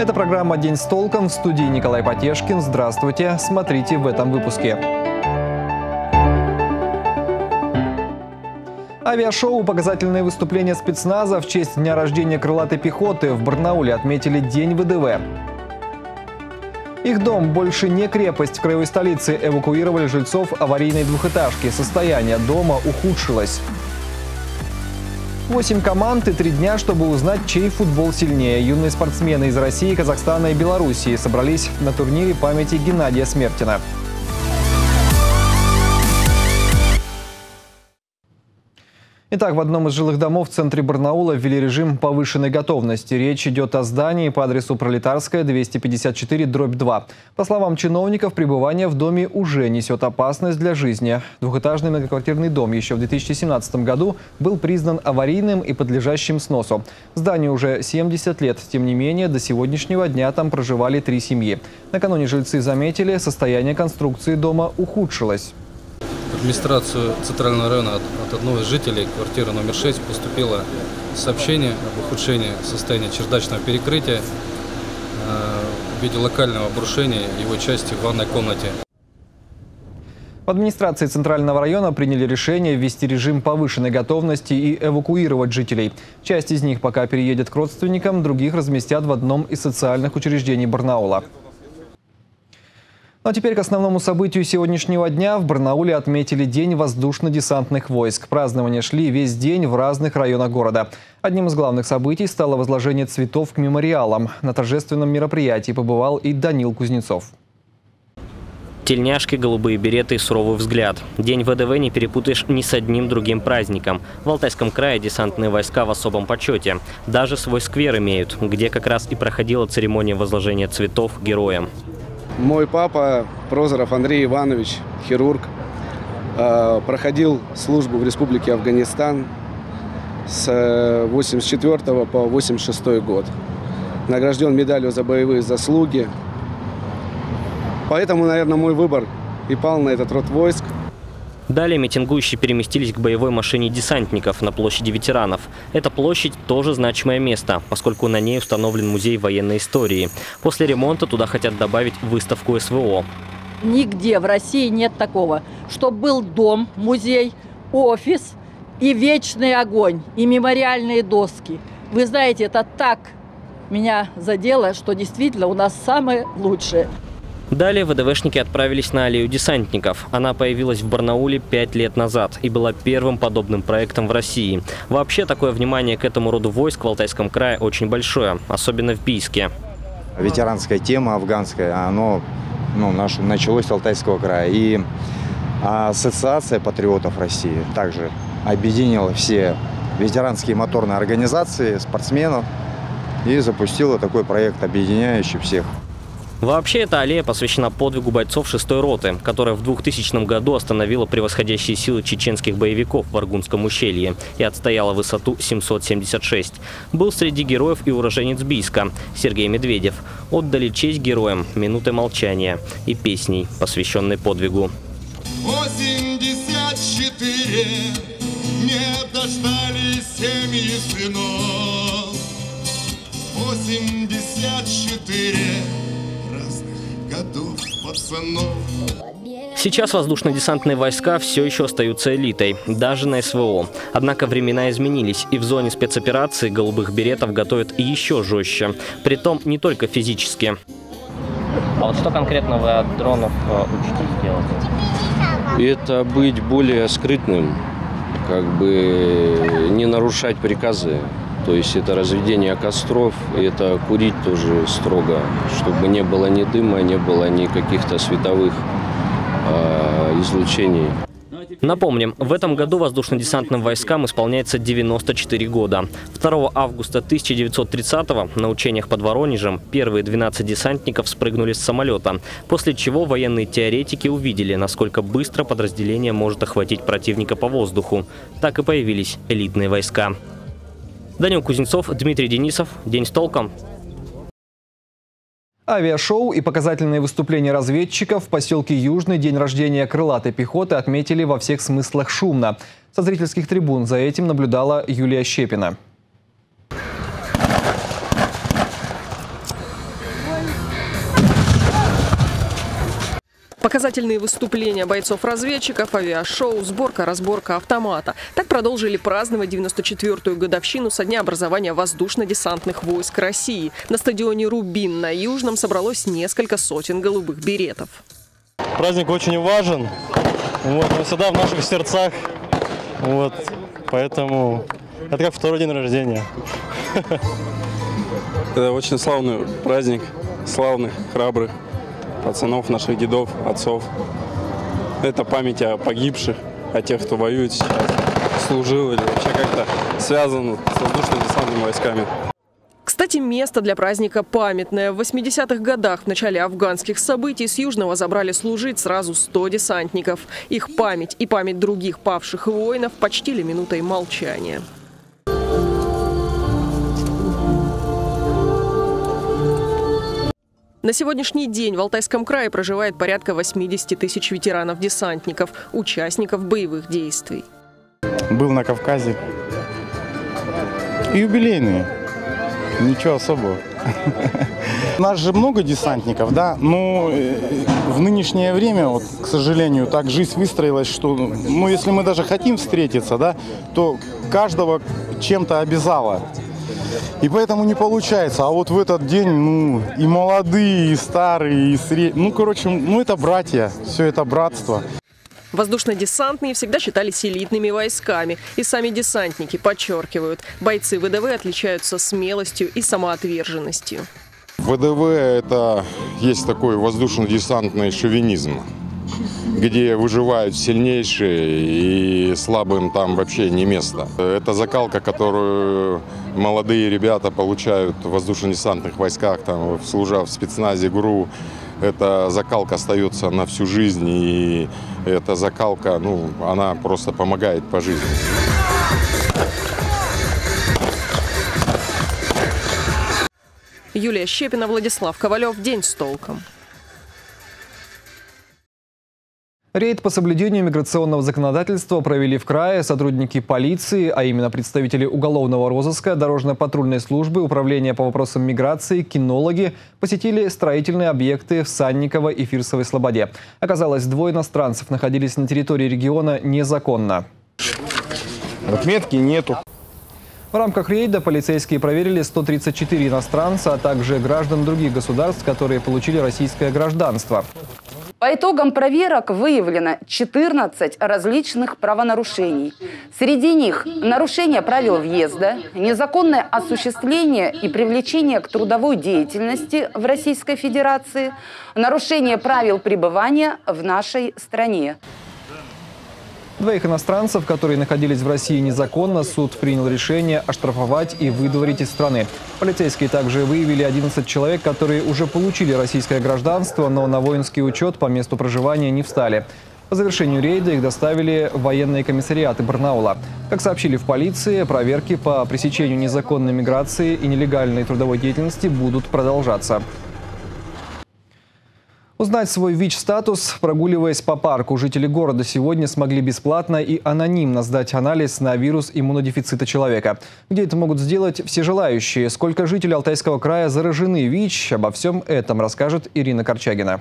Это программа «День с толком». В студии Николай Потешкин. Здравствуйте. Смотрите в этом выпуске. Авиашоу, показательные выступления спецназа в честь дня рождения крылатой пехоты. В Барнауле отметили День ВДВ. Их дом больше не крепость. В краевой столице эвакуировали жильцов аварийной двухэтажки. Состояние дома ухудшилось. 8 команд и 3 дня, чтобы узнать, чей футбол сильнее. Юные спортсмены из России, Казахстана и Белоруссии собрались на турнире памяти Геннадия Смертина. Итак, в одном из жилых домов в центре Барнаула ввели режим повышенной готовности. Речь идет о здании по адресу Пролетарская, 254/2. По словам чиновников, пребывание в доме уже несет опасность для жизни. Двухэтажный многоквартирный дом еще в 2017 году был признан аварийным и подлежащим сносу. Зданию уже 70 лет. Тем не менее, до сегодняшнего дня там проживали 3 семьи. Накануне жильцы заметили, состояние конструкции дома ухудшилось. В администрацию Центрального района от одного из жителей квартиры номер 6 поступило сообщение об ухудшении состояния чердачного перекрытия в виде локального обрушения его части в ванной комнате. В администрации Центрального района приняли решение ввести режим повышенной готовности и эвакуировать жителей. Часть из них пока переедет к родственникам, других разместят в одном из социальных учреждений Барнаула. Ну а теперь к основному событию сегодняшнего дня. В Барнауле отметили День воздушно-десантных войск. Празднования шли весь день в разных районах города. Одним из главных событий стало возложение цветов к мемориалам. На торжественном мероприятии побывал и Данил Кузнецов. Тельняшки, голубые береты и суровый взгляд. День ВДВ не перепутаешь ни с одним другим праздником. В Алтайском крае десантные войска в особом почете. Даже свой сквер имеют, где как раз и проходила церемония возложения цветов героям. Мой папа, Прозоров Андрей Иванович, хирург, проходил службу в Республике Афганистан с 1984 по 1986 год. Награжден медалью за боевые заслуги. Поэтому, наверное, мой выбор и пал на этот род войск. Далее митингующие переместились к боевой машине десантников на площади ветеранов. Эта площадь тоже значимое место, поскольку на ней установлен музей военной истории. После ремонта туда хотят добавить выставку СВО. Нигде в России нет такого, чтобы был дом, музей, офис и вечный огонь, и мемориальные доски. Вы знаете, это так меня задело, что действительно у нас самое лучшее. Далее ВДВшники отправились на аллею десантников. Она появилась в Барнауле 5 лет назад и была первым подобным проектом в России. Вообще, такое внимание к этому роду войск в Алтайском крае очень большое, особенно в Бийске. Ветеранская тема афганская, оно началось с Алтайского края. И Ассоциация патриотов России также объединила все ветеранские моторные организации, спортсменов и запустила такой проект, объединяющий всех. Вообще, эта аллея посвящена подвигу бойцов 6-й роты, которая в 2000 году остановила превосходящие силы чеченских боевиков в Аргунском ущелье и отстояла высоту 776. Был среди героев и уроженец Бийска Сергей Медведев. Отдали честь героям минутой молчания и песней, посвященной подвигу. 84 не дождались семьи сынов. 84 годов пацанов. Сейчас воздушно-десантные войска все еще остаются элитой, даже на СВО. Однако времена изменились, и в зоне спецоперации голубых беретов готовят еще жестче. Притом не только физически. А вот что конкретно вы от дронов учитесь делать? Это быть более скрытным, не нарушать приказы. То есть это разведение костров, это курить тоже строго, чтобы не было ни дыма, не было ни каких-то световых излучений. Напомним, в этом году воздушно-десантным войскам исполняется 94 года. 2 августа 1930-го на учениях под Воронежем первые 12 десантников спрыгнули с самолета, после чего военные теоретики увидели, насколько быстро подразделение может охватить противника по воздуху. Так и появились элитные войска. Данил Кузнецов, Дмитрий Денисов. День с толком. Авиашоу и показательные выступления разведчиков в поселке Южный день рождения крылатой пехоты отметили во всех смыслах шумно. Со зрительских трибун за этим наблюдала Юлия Щепина. Показательные выступления бойцов-разведчиков, авиашоу, сборка-разборка автомата. Так продолжили праздновать 94-ю годовщину со дня образования воздушно-десантных войск России. На стадионе «Рубин» на Южном собралось несколько сотен голубых беретов. Праздник очень важен, он всегда в наших сердцах, поэтому это как второй день рождения. Это очень славный праздник, славных, храбрых пацанов, наших дедов, отцов. Это память о погибших, о тех, кто воюет сейчас, служил или вообще как-то связан с воздушно-десантными войсками. Кстати, место для праздника памятное. В 80-х годах, в начале афганских событий, с Южного забрали служить сразу 100 десантников. Их память и память других павших воинов почтили минутой молчания. На сегодняшний день в Алтайском крае проживает порядка 80 тысяч ветеранов-десантников, участников боевых действий. Был на Кавказе. Юбилейные. Ничего особого. У нас же много десантников, да, но в нынешнее время, к сожалению, так жизнь выстроилась, что, если мы даже хотим встретиться, да, то каждого чем-то обязало. И поэтому не получается. А вот в этот день, и молодые, и старые, и средние, это братья, все это братство. Воздушно-десантные всегда считались элитными войсками. И сами десантники подчеркивают, бойцы ВДВ отличаются смелостью и самоотверженностью. ВДВ – это есть такой воздушно-десантный шовинизм, где выживают сильнейшие и слабым там вообще не место. Это закалка, которую молодые ребята получают в воздушно-десантных войсках, служа в спецназе ГРУ. Эта закалка остается на всю жизнь, и эта закалка, она просто помогает по жизни. Юлия Щепина, Владислав Ковалев. День с толком. Рейд по соблюдению миграционного законодательства провели в крае сотрудники полиции, а именно представители уголовного розыска, дорожно-патрульной службы, управления по вопросам миграции, кинологи посетили строительные объекты в Санниково и Фирсовой Слободе. Оказалось, 2 иностранцев находились на территории региона незаконно. Отметки нету. В рамках рейда полицейские проверили 134 иностранца, а также граждан других государств, которые получили российское гражданство. По итогам проверок выявлено 14 различных правонарушений. Среди них нарушение правил въезда, незаконное осуществление и привлечение к трудовой деятельности в Российской Федерации, нарушение правил пребывания в нашей стране. 2 иностранцев, которые находились в России незаконно, суд принял решение оштрафовать и выдворить из страны. Полицейские также выявили 11 человек, которые уже получили российское гражданство, но на воинский учет по месту проживания не встали. По завершению рейда их доставили в военные комиссариаты Барнаула. Как сообщили в полиции, проверки по пресечению незаконной миграции и нелегальной трудовой деятельности будут продолжаться. Узнать свой ВИЧ-статус, прогуливаясь по парку, жители города сегодня смогли бесплатно и анонимно сдать анализ на вирус иммунодефицита человека. Где это могут сделать все желающие? Сколько жителей Алтайского края заражены ВИЧ? Обо всем этом расскажет Ирина Корчагина.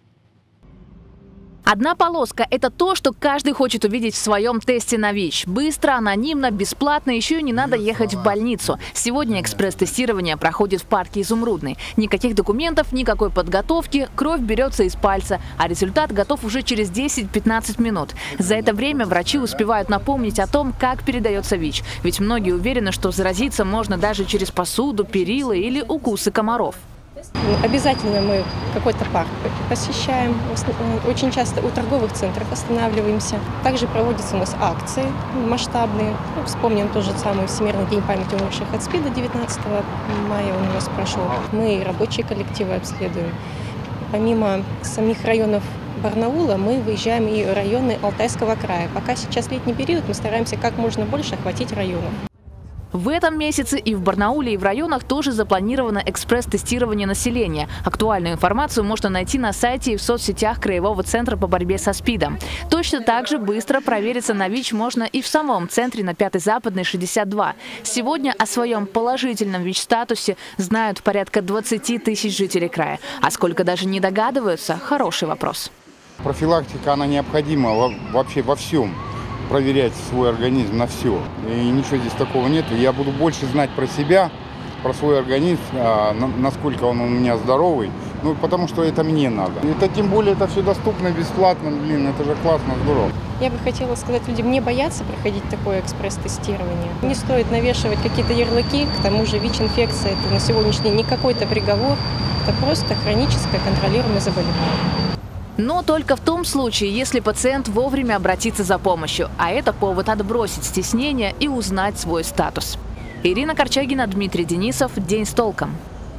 Одна полоска – это то, что каждый хочет увидеть в своем тесте на ВИЧ. Быстро, анонимно, бесплатно, еще и не надо ехать в больницу. Сегодня экспресс-тестирование проходит в парке Изумрудный. Никаких документов, никакой подготовки, кровь берется из пальца, а результат готов уже через 10-15 минут. За это время врачи успевают напомнить о том, как передается ВИЧ. Ведь многие уверены, что заразиться можно даже через посуду, перила или укусы комаров. Обязательно мы какой-то парк посещаем. Очень часто у торговых центров останавливаемся. Также проводятся у нас акции масштабные. Вспомним тот же самый Всемирный день памяти умерших от СПИДа 19 мая он у нас прошел. Мы рабочие коллективы обследуем. Помимо самих районов Барнаула мы выезжаем и в районы Алтайского края. Пока сейчас летний период, мы стараемся как можно больше охватить районов. В этом месяце и в Барнауле, и в районах тоже запланировано экспресс-тестирование населения. Актуальную информацию можно найти на сайте и в соцсетях Краевого центра по борьбе со СПИДом. Точно так же быстро провериться на ВИЧ можно и в самом центре на 5-й Западной, 62. Сегодня о своем положительном ВИЧ-статусе знают порядка 20 тысяч жителей края. А сколько даже не догадываются – хороший вопрос. Профилактика, она необходима вообще во всем. Проверять свой организм на все. И ничего здесь такого нет. Я буду больше знать про себя, про свой организм, насколько он у меня здоровый. Ну, потому что это мне надо. Это тем более, это все доступно, бесплатно. Блин, это же классно, здорово. Я бы хотела сказать людям, не бояться проходить такое экспресс-тестирование. Не стоит навешивать какие-то ярлыки, к тому же ВИЧ-инфекция – это на сегодняшний день не какой-то приговор, это просто хроническое контролируемое заболевание. Но только в том случае, если пациент вовремя обратится за помощью, а это повод отбросить стеснение и узнать свой статус. Ирина Корчагина, Дмитрий Денисов. День с толком.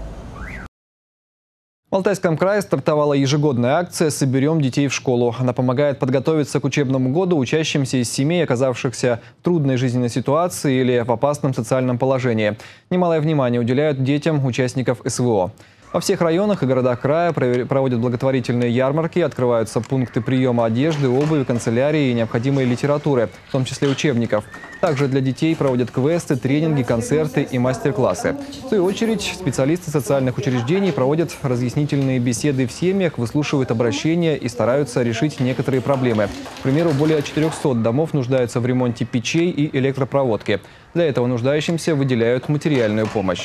В Алтайском крае стартовала ежегодная акция «Соберем детей в школу». Она помогает подготовиться к учебному году учащимся из семей, оказавшихся в трудной жизненной ситуации или в опасном социальном положении. Немалое внимание уделяют детям участников СВО. Во всех районах и городах края проводят благотворительные ярмарки, открываются пункты приема одежды, обуви, канцелярии и необходимой литературы, в том числе учебников. Также для детей проводят квесты, тренинги, концерты и мастер-классы. В свою очередь, специалисты социальных учреждений проводят разъяснительные беседы в семьях, выслушивают обращения и стараются решить некоторые проблемы. К примеру, более 400 домов нуждаются в ремонте печей и электропроводки. Для этого нуждающимся выделяют материальную помощь.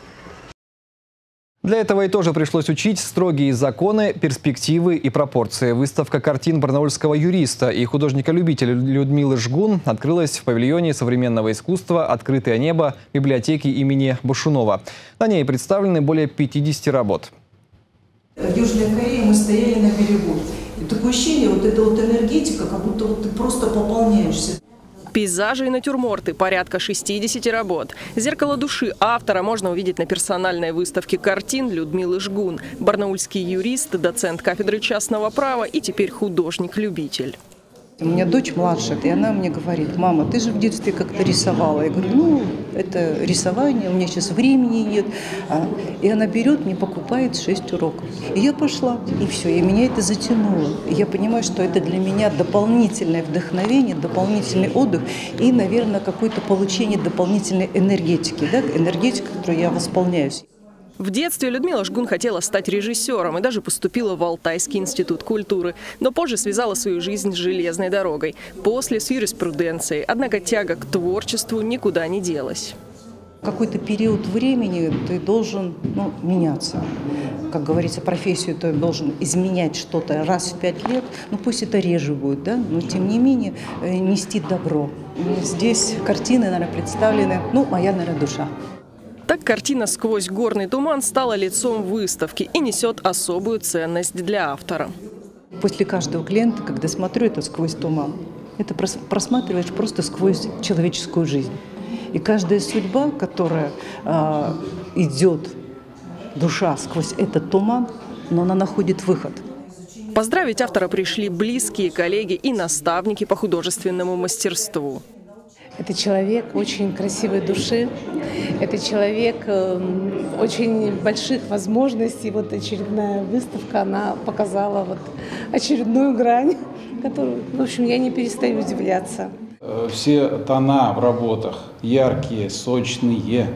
Для этого и тоже пришлось учить строгие законы, перспективы и пропорции. Выставка картин барнаульского юриста и художника-любителя Людмилы Жгун открылась в павильоне современного искусства «Открытое небо» библиотеки имени Бушунова. На ней представлены более 50 работ. В Южной Корее мы стояли на берегу. И такое ощущение, вот эта вот энергетика, как будто вот ты просто пополняешься. Пейзажи и натюрморты, порядка 60 работ. Зеркало души автора можно увидеть на персональной выставке картин Людмилы Жгун. Барнаульский юрист, доцент кафедры частного права и теперь художник-любитель. У меня дочь младшая, и она мне говорит: мама, ты же в детстве как-то рисовала. Я говорю, ну, это рисование, у меня сейчас времени нет. И она берет, мне покупает 6 уроков. И я пошла, и все, и меня это затянуло. И я понимаю, что это для меня дополнительное вдохновение, дополнительный отдых и, наверное, какое-то получение дополнительной энергетики, да, энергетика, которой я восполняюсь. В детстве Людмила Жгун хотела стать режиссером и даже поступила в Алтайский институт культуры. Но позже связала свою жизнь с железной дорогой. После с юриспруденцией. Однако тяга к творчеству никуда не делась. В какой-то период времени ты должен меняться. Как говорится, профессию ты должен изменять что-то раз в 5 лет. Ну пусть это реже будет, да? Но тем не менее нести добро. Здесь картины, наверное, представлены, моя, наверное, душа. Так картина «Сквозь горный туман» стала лицом выставки и несет особую ценность для автора. После каждого клиента, когда смотрю это «Сквозь туман», это просматриваешь просто сквозь человеческую жизнь. И каждая судьба, которая идет, душа сквозь этот туман, но она находит выход. Поздравить автора пришли близкие, коллеги и наставники по художественному мастерству. Это человек очень красивой души, это человек очень больших возможностей. Вот очередная выставка, она показала вот очередную грань, которую, в общем, я не перестаю удивляться. Все тона в работах яркие, сочные.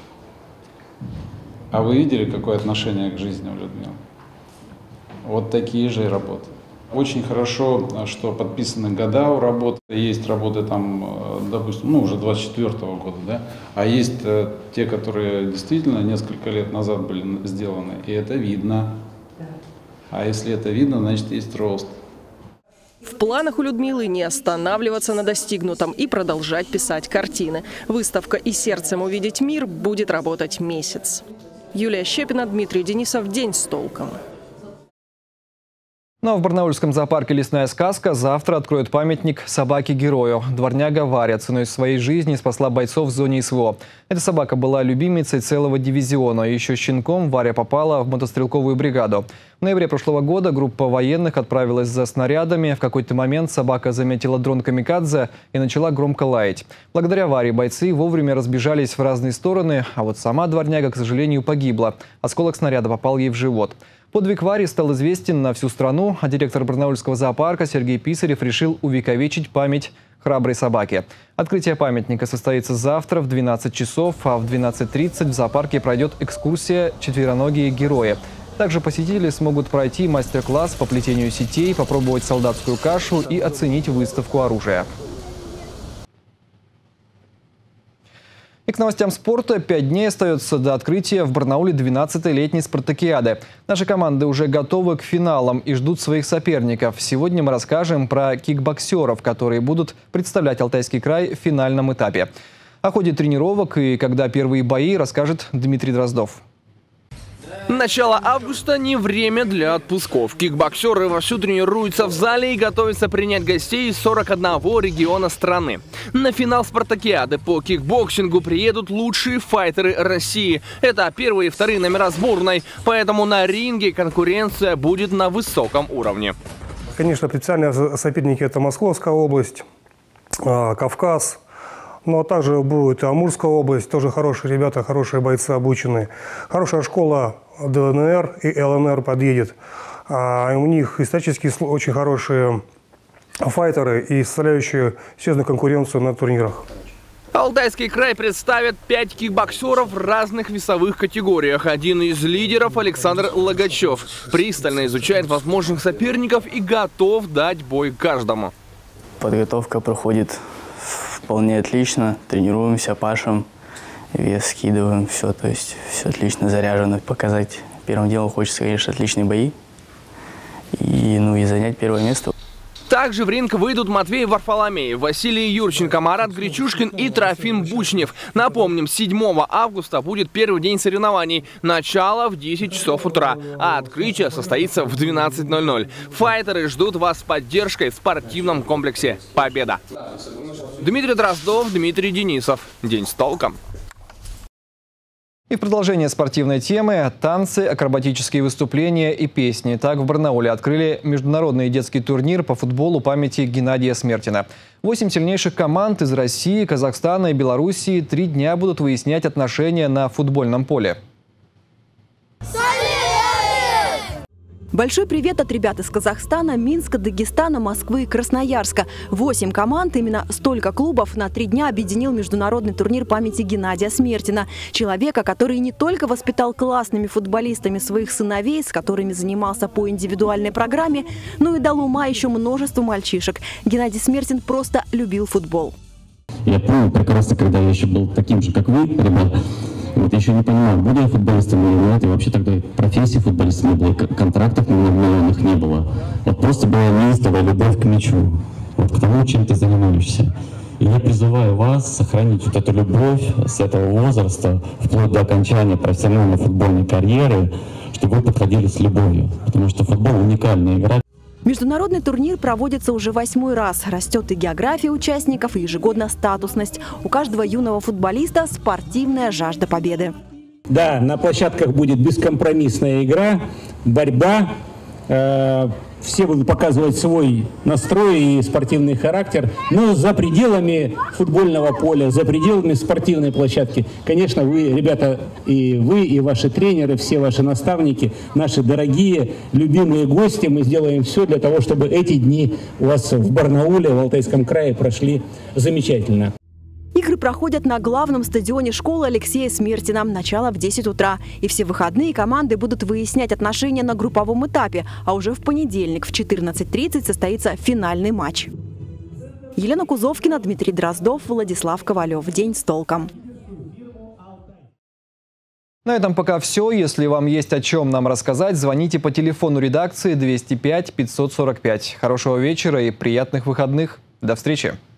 А вы видели, какое отношение к жизни у Людмилы? Вот такие же работы. Очень хорошо, что подписаны года у работы. Есть работы там, допустим, уже 24-го года, да? А есть те, которые действительно несколько лет назад были сделаны, и это видно. А если это видно, значит есть рост. В планах у Людмилы не останавливаться на достигнутом и продолжать писать картины. Выставка «И сердцем увидеть мир» будет работать месяц. Юлия Щепина, Дмитрий Денисов. День с толком. Ну а в барнаульском зоопарке «Лесная сказка» завтра откроют памятник собаке-герою. Дворняга Варя ценой своей жизни спасла бойцов в зоне СВО. Эта собака была любимицей целого дивизиона. Еще щенком Варя попала в мотострелковую бригаду. В ноябре прошлого года группа военных отправилась за снарядами. В какой-то момент собака заметила дрон камикадзе и начала громко лаять. Благодаря Варе бойцы вовремя разбежались в разные стороны, а вот сама дворняга, к сожалению, погибла. Осколок снаряда попал ей в живот. Подвиг Вари стал известен на всю страну, а директор барнаульского зоопарка Сергей Писарев решил увековечить память храброй собаки. Открытие памятника состоится завтра в 12 часов, а в 12:30 в зоопарке пройдет экскурсия «Четвероногие герои». Также посетители смогут пройти мастер-класс по плетению сетей, попробовать солдатскую кашу и оценить выставку оружия. И к новостям спорта. 5 дней остается до открытия в Барнауле 12-й летней спартакиады. Наши команды уже готовы к финалам и ждут своих соперников. Сегодня мы расскажем про кикбоксеров, которые будут представлять Алтайский край в финальном этапе. О ходе тренировок и когда первые бои расскажет Дмитрий Дроздов. Начало августа не время для отпусков. Кикбоксеры вовсю тренируются в зале и готовятся принять гостей из 41 региона страны. На финал спартакиады по кикбоксингу приедут лучшие файтеры России. Это первые и вторые номера сборной, поэтому на ринге конкуренция будет на высоком уровне. Конечно, официальные соперники – это Московская область, Кавказ. Ну, а также будет и Амурская область, тоже хорошие ребята, хорошие бойцы обученные. Хорошая школа ДНР и ЛНР подъедет. У них исторически очень хорошие файтеры и составляющие серьезную конкуренцию на турнирах. Алтайский край представит 5 кикбоксеров в разных весовых категориях. Один из лидеров – Александр Логачев. Пристально изучает возможных соперников и готов дать бой каждому. Подготовка проходит вполне отлично. Тренируемся, пашем, вес скидываем, все, то есть все отлично заряжено. Показать первым делом хочется, конечно, отличные бои и занять первое место. Также в ринг выйдут Матвей Варфоломеев, Василий Юрченко, Марат Гречушкин и Трофим Бучнев. Напомним, 7 августа будет первый день соревнований. Начало в 10 часов утра, а открытие состоится в 12:00. Файтеры ждут вас с поддержкой в спортивном комплексе «Победа». Дмитрий Дроздов, Дмитрий Денисов. День с толком. И в продолжение спортивной темы – танцы, акробатические выступления и песни. Так в Барнауле открыли международный детский турнир по футболу памяти Геннадия Смертина. 8 сильнейших команд из России, Казахстана и Белоруссии 3 дня будут выяснять отношения на футбольном поле. Большой привет от ребят из Казахстана, Минска, Дагестана, Москвы и Красноярска. 8 команд, именно столько клубов на 3 дня объединил международный турнир памяти Геннадия Смертина. Человека, который не только воспитал классными футболистами своих сыновей, с которыми занимался по индивидуальной программе, но и дал ума еще множеству мальчишек. Геннадий Смертин просто любил футбол. Я помню прекрасно, когда я еще был таким же, как вы, ребят. Вот я еще не понимал, буду я футболистом или нет, и вообще тогда профессии футболиста не было, контрактов миллионных не было. Вот просто была неистовая любовь к мячу, вот к тому, чем ты занимаешься. И я призываю вас сохранить вот эту любовь с этого возраста, вплоть до окончания профессиональной футбольной карьеры, чтобы вы подходили с любовью, потому что футбол уникальная игра. Международный турнир проводится уже 8-й раз. Растет и география участников, и ежегодно статусность. У каждого юного футболиста спортивная жажда победы. Да, на площадках будет бескомпромиссная игра, борьба. Все будут показывать свой настрой и спортивный характер. Но за пределами футбольного поля, за пределами спортивной площадки, конечно, вы, ребята, и вы, и ваши тренеры, все ваши наставники, наши дорогие, любимые гости, мы сделаем все для того, чтобы эти дни у вас в Барнауле, в Алтайском крае прошли замечательно. Игры проходят на главном стадионе школы Алексея Смертина. Начало в 10 утра. И все выходные команды будут выяснять отношения на групповом этапе. А уже в понедельник в 14:30 состоится финальный матч. Елена Кузовкина, Дмитрий Дроздов, Владислав Ковалев. День с толком. На этом пока все. Если вам есть о чем нам рассказать, звоните по телефону редакции 205 545. Хорошего вечера и приятных выходных. До встречи.